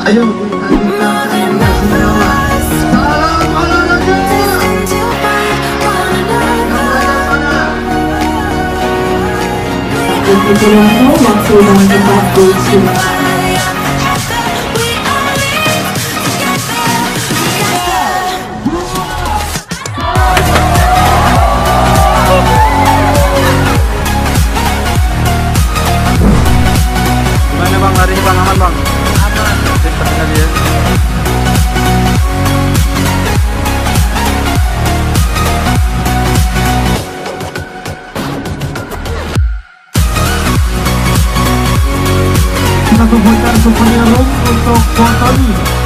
Ayo kita kasih nyawa. Salam olahraga. Waktu dan tempat beristirahat. Gimana bang, hari ini bang, aman bang? Aman. Cepat sekali ya. Kita kumpulkan semuanya room untuk foto ini.